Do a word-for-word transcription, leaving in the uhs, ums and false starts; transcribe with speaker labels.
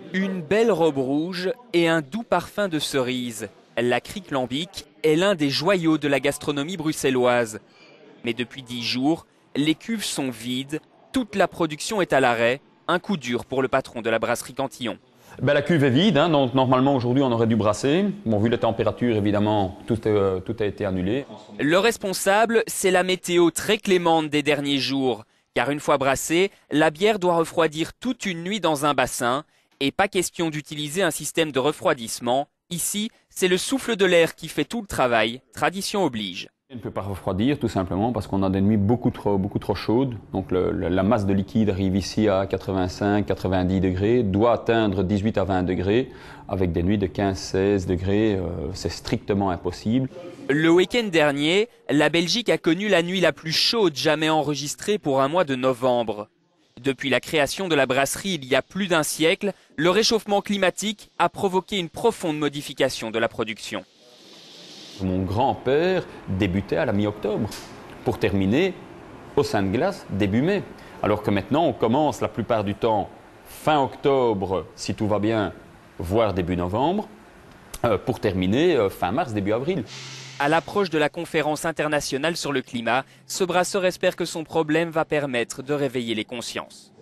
Speaker 1: Une belle robe rouge et un doux parfum de cerise. La crique lambic est l'un des joyaux de la gastronomie bruxelloise. Mais depuis dix jours, les cuves sont vides, toute la production est à l'arrêt. Un coup dur pour le patron de la brasserie Cantillon.
Speaker 2: Ben, la cuve est vide, hein, donc normalement aujourd'hui on aurait dû brasser. Bon, vu les températures, évidemment, tout, euh, tout a été annulé.
Speaker 1: Le responsable, c'est la météo très clémente des derniers jours. Car une fois brassée, la bière doit refroidir toute une nuit dans un bassin. Et pas question d'utiliser un système de refroidissement. Ici, c'est le souffle de l'air qui fait tout le travail. Tradition oblige.
Speaker 2: On ne peut pas refroidir tout simplement parce qu'on a des nuits beaucoup trop, beaucoup trop chaudes. Donc le, le, la masse de liquide arrive ici à quatre-vingt-cinq à quatre-vingt-dix degrés, doit atteindre dix-huit à vingt degrés. Avec des nuits de quinze à seize degrés, euh, c'est strictement impossible.
Speaker 1: Le week-end dernier, la Belgique a connu la nuit la plus chaude jamais enregistrée pour un mois de novembre. Depuis la création de la brasserie il y a plus d'un siècle, le réchauffement climatique a provoqué une profonde modification de la production.
Speaker 2: Mon grand-père débutait à la mi-octobre pour terminer au sein de glace début mai. Alors que maintenant, on commence la plupart du temps fin octobre, si tout va bien, voire début novembre, euh, pour terminer euh, fin mars, début avril.
Speaker 1: À l'approche de la conférence internationale sur le climat, ce brasseur espère que son problème va permettre de réveiller les consciences.